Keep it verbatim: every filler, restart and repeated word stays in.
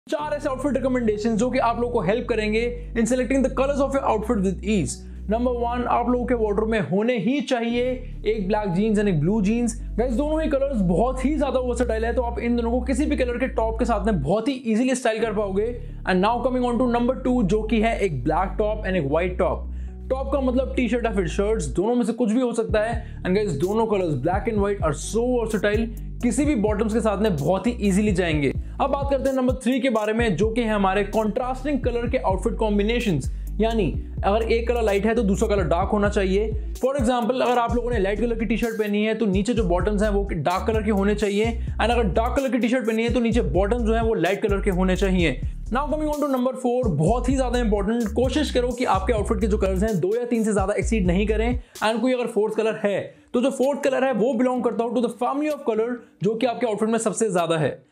चार ऐसे outfit recommendation जो कि आप लोगों को हेल्प करेंगे in selecting the colours of your outfit with ease. Number one, आप लोगों के वार्डरोब में होने ही चाहिए एक ब्लैक जीन्स एंड एक ब्लू जीन्स। गाइस दोनों ही कलर्स बहुत ही ज्यादा वर्सेटाइल है, तो आप इन दोनों को किसी भी कलर के टॉप के साथ में बहुत ही इजीली स्टाइल कर पाओगे। And now coming on to number two, जो कि है एक ब्लैक टॉप एंड एक व्हाइट टॉप। टॉप का मतलब टी शर्ट या फिर शर्ट्स, दोनों में से कुछ भी हो सकता है। एंड गाइस दोनों colours black and white are so versatile, किसी भी बॉटम्स के साथ में बहुत ही इजीली जाएंगे। अब बात करते हैं नंबर थ्री के बारे में, जो कि है हमारे कॉन्ट्रास्टिंग कलर के आउटफिट कॉम्बिनेशंस। यानी अगर एक कलर लाइट है तो दूसरा कलर डार्क होना चाहिए। फॉर एग्जांपल, अगर आप लोगों ने लाइट कलर की टी शर्ट पहनी है तो नीचे जो बॉटम्स हैं वो डार्क कलर के होने चाहिए। एंड अगर डार्क कलर की टी शर्ट पहनी है तो नीचे बॉटम्स जो है वो लाइट कलर के होने चाहिए। Now coming on to number four, बहुत ही ज्यादा इंपॉर्टेंट, कोशिश करो कि आपके आउटफिट के जो कलर्स हैं दो या तीन से ज्यादा एक्सीड नहीं करें। एंड कोई अगर फोर्थ कलर है तो जो फोर्थ कलर है वो बिलोंग करता हो to the family of colour जो कि आपके आउटफिट में सबसे ज्यादा है।